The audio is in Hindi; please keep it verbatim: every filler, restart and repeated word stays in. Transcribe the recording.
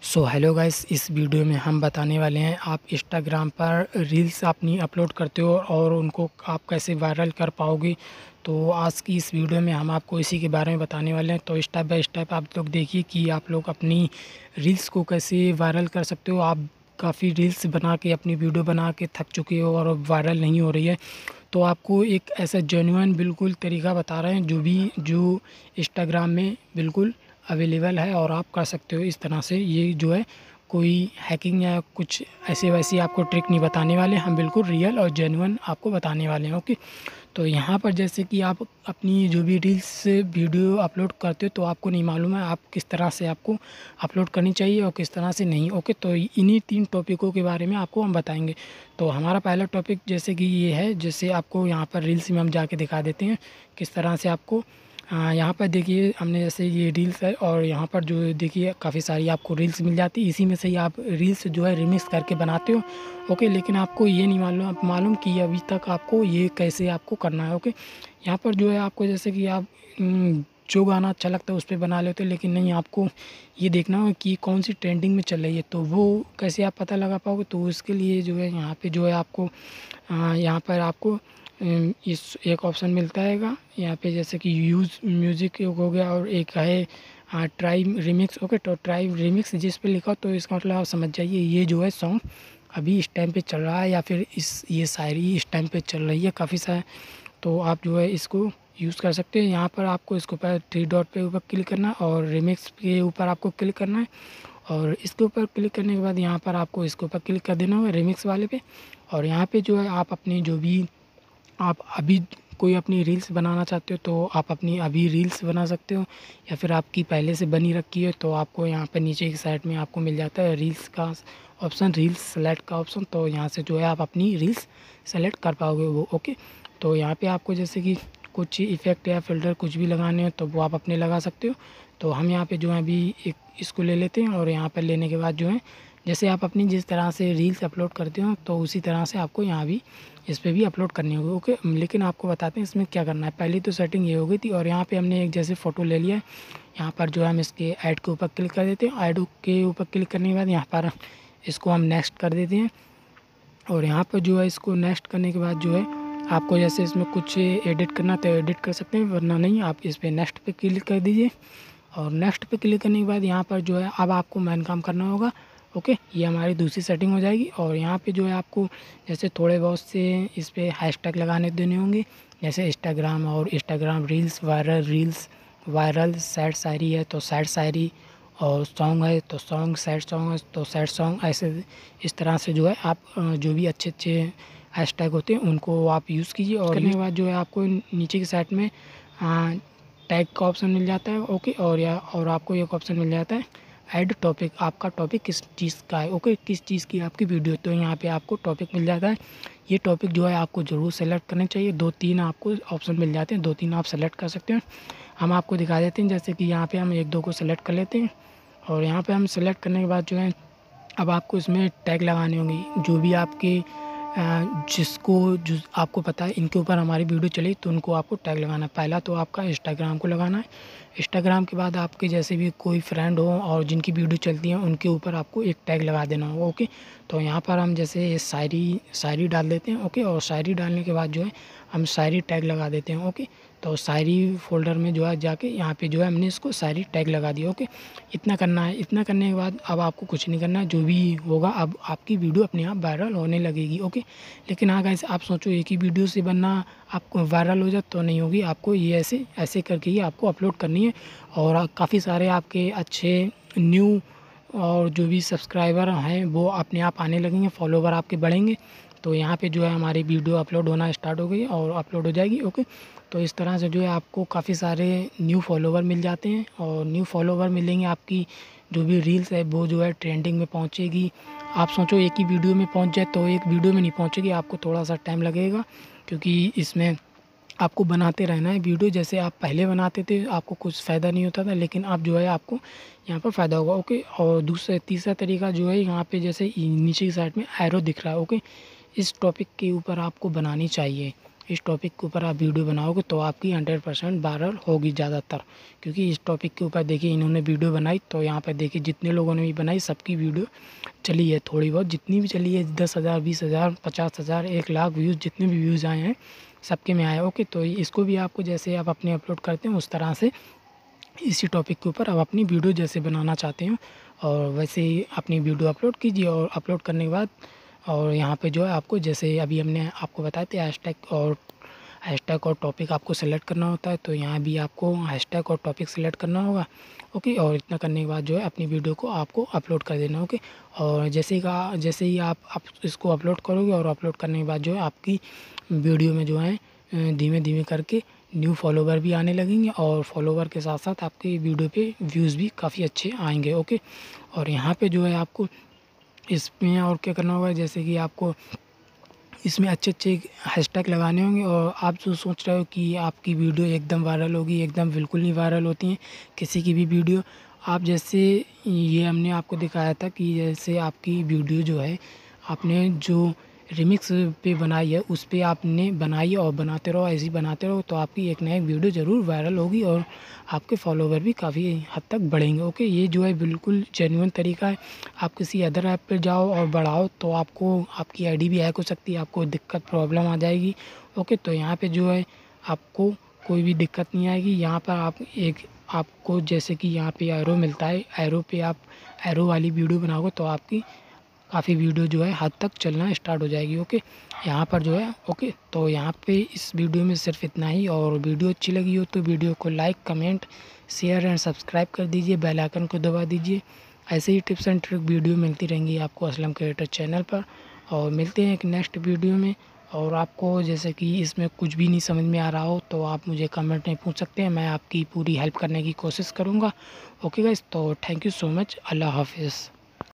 सो हेलो गाइस, इस वीडियो में हम बताने वाले हैं आप इंस्टाग्राम पर रील्स अपनी अपलोड करते हो और उनको आप कैसे वायरल कर पाओगे। तो आज की इस वीडियो में हम आपको इसी के बारे में बताने वाले हैं। तो स्टेप बाय स्टेप आप लोग देखिए कि आप लोग अपनी रील्स को कैसे वायरल कर सकते हो। आप काफ़ी रील्स बना के अपनी वीडियो बना के थक चुके हो और वायरल नहीं हो रही है, तो आपको एक ऐसा जेन्युइन बिल्कुल तरीका बता रहे हैं जो भी जो इंस्टाग्राम में बिल्कुल अवेलेबल है और आप कर सकते हो इस तरह से। ये जो है कोई हैकिंग या कुछ ऐसे वैसी आपको ट्रिक नहीं बताने वाले, हम बिल्कुल रियल और जेन्युइन आपको बताने वाले हैं। ओके, तो यहाँ पर जैसे कि आप अपनी जो भी रील्स वीडियो अपलोड करते हो तो आपको नहीं मालूम है आप किस तरह से आपको अपलोड करनी चाहिए और किस तरह से नहीं। ओके, तो इन्हीं तीन टॉपिकों के बारे में आपको हम बताएंगे। तो हमारा पहला टॉपिक जैसे कि ये है, जैसे आपको यहाँ पर रील्स में हम जाके दिखा देते हैं किस तरह से आपको हाँ, यहाँ पर देखिए हमने जैसे ये रील्स है और यहाँ पर जो देखिए काफ़ी सारी आपको रील्स मिल जाती है। इसी में से ही आप रील्स जो है रिमिक्स करके बनाते हो। ओके, लेकिन आपको ये नहीं मालूम मालूम कि अभी तक आपको ये कैसे आपको करना है। ओके, यहाँ पर जो है आपको जैसे कि आप हम्म, जो गाना अच्छा लगता है उस पर बना लेते हो, लेकिन नहीं आपको ये देखना होगा कि कौन सी ट्रेंडिंग में चल रही है। तो वो कैसे आप पता लगा पाओगे, तो उसके लिए जो है यहाँ पे जो है आपको आ, यहाँ पर आपको अम, इस एक ऑप्शन मिलता हैगा यहाँ पे जैसे कि यूज़ म्यूज़िक हो गया और एक है ट्राई रिमिक्स। ओके, तो ट्राई रिमिक्स जिस पे लिखा हो तो इसका मतलब आप समझ जाइए ये जो है सॉन्ग अभी इस टाइम पे चल रहा है या फिर इस ये शायरी इस टाइम पे चल रही है काफ़ी सारे। तो आप जो है इसको यूज़ कर सकते हैं। यहाँ पर आपको इसके ऊपर थ्री डॉट पे ऊपर क्लिक करना है और रिमिक्स के ऊपर आपको क्लिक करना है और इसके ऊपर क्लिक करने के बाद यहाँ पर आपको इसके ऊपर क्लिक कर देना होगा रिमिक्स वाले पे। और यहाँ पे जो है आप अपनी जो भी आप अभी कोई अपनी रील्स बनाना चाहते हो तो आप अपनी अभी रील्स बना सकते हो, या फिर आपकी पहले से बनी रखी है तो आपको यहाँ पर नीचे की साइड में आपको मिल जाता है रील्स का ऑप्शन, रील्स सेलेक्ट का ऑप्शन। तो यहाँ से जो है आप अपनी रील्स सेलेक्ट कर पाओगे वो। ओके, तो यहाँ पे आपको जैसे कि कुछ इफ़ेक्ट या फ़िल्टर कुछ भी लगाने हो तो वो आप अपने लगा सकते हो। तो हम यहाँ पे जो है अभी एक इसको ले लेते हैं और यहाँ पर लेने के बाद जो है जैसे आप अपनी जिस तरह से रील्स अपलोड करते हो तो उसी तरह से आपको यहाँ भी इस पर भी अपलोड करनी होगी। ओके, लेकिन आपको बताते हैं इसमें क्या करना है। पहली तो सेटिंग ये हो गई थी और यहाँ पे हमने एक जैसे फ़ोटो ले लिया है। यहाँ पर जो है हम इसके ऐड के ऊपर क्लिक कर देते हैं। ऐड के ऊपर क्लिक करने के बाद यहाँ पर इसको हम नेक्स्ट कर देते हैं और यहाँ पर जो है इसको नेक्स्ट करने के बाद जो है आपको जैसे इसमें कुछ एडिट करना तो एडिट कर सकते हैं, वरना नहीं आप इस पर नेक्स्ट पे क्लिक कर दीजिए। और नेक्स्ट पे क्लिक करने के बाद यहाँ पर जो है अब आपको मेन काम करना होगा। ओके, ये हमारी दूसरी सेटिंग हो जाएगी और यहाँ पे जो है आपको जैसे थोड़े बहुत से इस पर हैशटैग लगाने देने होंगे, जैसे इंस्टाग्राम और Instagram reels, viral reels, viral sad शायरी है तो सैड शायरी, और सॉन्ग है तो सॉन्ग, सैड सॉन्ग है तो सैड सॉन्ग। ऐसे इस तरह से जो है आप जो भी अच्छे अच्छे हैशटैग होते हैं उनको आप यूज़ कीजिए। और करने के बाद जो है आपको नीचे की साइड में टैग का ऑप्शन मिल जाता है। ओके, और या और आपको एक ऑप्शन मिल जाता है ऐड टॉपिक, आपका टॉपिक किस चीज़ का है। ओके, किस चीज़ की आपकी वीडियो, तो यहाँ पे आपको टॉपिक मिल जाता है। ये टॉपिक जो है आपको ज़रूर सेलेक्ट करने चाहिए। दो तीन आपको ऑप्शन मिल जाते हैं, दो तीन आप सेलेक्ट कर सकते हैं। हम आपको दिखा देते हैं जैसे कि यहाँ पे हम एक दो को सेलेक्ट कर लेते हैं और यहाँ पे हम सेलेक्ट करने के बाद जो है अब आपको इसमें टैग लगाने होंगे जो भी आपके जिसको जो आपको पता है इनके ऊपर हमारी वीडियो चली तो उनको आपको टैग लगाना है। पहला तो आपका इंस्टाग्राम को लगाना है। इंस्टाग्राम के बाद आपके जैसे भी कोई फ्रेंड हो और जिनकी वीडियो चलती है उनके ऊपर आपको एक टैग लगा देना होगा। ओके, तो यहाँ पर हम जैसे शायरी शायरी डाल देते हैं। ओके, और शायरी डालने के बाद जो है हम शायरी टैग लगा देते हैं। ओके, तो शायरी फोल्डर में जो है जाके यहाँ पे जो है हमने इसको शायरी टैग लगा दिया। ओके, इतना करना है। इतना करने के बाद अब आपको कुछ नहीं करना है, जो भी होगा अब आपकी वीडियो अपने आप वायरल होने लगेगी। ओके, लेकिन हाँ गाइस, आप सोचो एक ही वीडियो से बनना आपको वायरल हो जाए तो नहीं होगी। आपको ये ऐसे ऐसे करके ही आपको अपलोड करनी है और काफ़ी सारे आपके अच्छे न्यू और जो भी सब्सक्राइबर हैं वो अपने आप आने लगेंगे, फॉलोवर आपके बढ़ेंगे। तो यहाँ पे जो है हमारी वीडियो अपलोड होना स्टार्ट हो गई और अपलोड हो जाएगी। ओके, तो इस तरह से जो है आपको काफ़ी सारे न्यू फॉलोवर मिल जाते हैं और न्यू फॉलोवर मिलेंगे, आपकी जो भी रील्स है वो जो है ट्रेंडिंग में पहुँचेगी। आप सोचो एक ही वीडियो में पहुँच जाए तो एक वीडियो में नहीं पहुँचेगी, आपको थोड़ा सा टाइम लगेगा क्योंकि इसमें आपको बनाते रहना है वीडियो। जैसे आप पहले बनाते थे आपको कुछ फ़ायदा नहीं होता था, लेकिन अब जो है आपको यहाँ पर फ़ायदा होगा। ओके, और दूसरा तीसरा तरीका जो है यहाँ पे जैसे नीचे की साइड में एरो दिख रहा है। ओके, इस टॉपिक के ऊपर आपको बनानी चाहिए। इस टॉपिक के ऊपर आप वीडियो बनाओगे तो आपकी हंड्रेड परसेंट वायरल होगी ज़्यादातर। क्योंकि इस टॉपिक के ऊपर देखिए इन्होंने वीडियो बनाई, तो यहाँ पर देखिए जितने लोगों ने भी बनाई सबकी वीडियो चली है, थोड़ी बहुत जितनी भी चली है, दस हज़ार बीस हज़ार पचास हज़ार एक लाख व्यूज़, जितने भी व्यूज़ आए हैं सबके में आए। ओके, तो इसको भी आपको जैसे आप अपने अपलोड करते हैं उस तरह से इसी टॉपिक के ऊपर आप अपनी वीडियो जैसे बनाना चाहते हो और वैसे ही अपनी वीडियो अपलोड कीजिए। और अपलोड करने के बाद और यहाँ पे जो है आपको जैसे अभी हमने आपको बताए थे हैशटैग और हैशटैग और टॉपिक आपको सेलेक्ट करना होता है, तो यहाँ भी आपको हैशटैग और टॉपिक सेलेक्ट करना होगा। ओके, और इतना करने के बाद जो है अपनी वीडियो को आपको अपलोड कर देना। ओके, और जैसे ही का जैसे ही आप, आप इसको अपलोड करोगे और अपलोड करने के बाद जो है आपकी वीडियो में जो है धीमे धीमे करके न्यू फॉलोवर भी आने लगेंगे और फॉलोवर के साथ साथ आपकी वीडियो पे व्यूज़ भी काफ़ी अच्छे आएंगे। ओके, और यहाँ पे जो है आपको इसमें और क्या करना होगा, जैसे कि आपको इसमें अच्छे अच्छे हैशटैग लगाने होंगे। और आप जो सोच रहे हो कि आपकी वीडियो एकदम वायरल होगी, एकदम बिल्कुल नहीं वायरल होती हैं किसी की भी वीडियो। आप जैसे ये हमने आपको दिखाया था कि जैसे आपकी वीडियो जो है आपने जो रिमिक्स पे बनाई है उस पे आपने बनाई और बनाते रहो, ऐसे ही बनाते रहो, तो आपकी एक ना एक वीडियो ज़रूर वायरल होगी और आपके फॉलोवर भी काफ़ी हद तक बढ़ेंगे। ओके, ये जो है बिल्कुल जेन्युइन तरीका है। आप किसी अदर ऐप पे जाओ और बढ़ाओ तो आपको आपकी आईडी भी हैक हो सकती है, आपको दिक्कत प्रॉब्लम आ जाएगी। ओके, तो यहाँ पे जो है आपको कोई भी दिक्कत नहीं आएगी। यहाँ पर आप एक आपको जैसे कि यहाँ पे एरो मिलता है, एरो पे आप एरो वाली वीडियो बनाओगे तो आपकी काफ़ी वीडियो जो है हद तक चलना स्टार्ट हो जाएगी। ओके, यहाँ पर जो है ओके, तो यहाँ पे इस वीडियो में सिर्फ इतना ही। और वीडियो अच्छी लगी हो तो वीडियो को like comment share and subscribe कर दीजिए, बेल आइकन को दबा दीजिए। ऐसे ही टिप्स एंड ट्रिक वीडियो मिलती रहेंगी आपको असलम क्रिएटर चैनल पर। और मिलते हैं एक नेक्स्ट वीडियो में। और आपको जैसे कि इसमें कुछ भी नहीं समझ में आ रहा हो तो आप मुझे कमेंट में पूछ सकते हैं, मैं आपकी पूरी हेल्प करने की कोशिश करूँगा। ओके गाइस, तो थैंक यू सो मच, अल्लाह हाफिज़।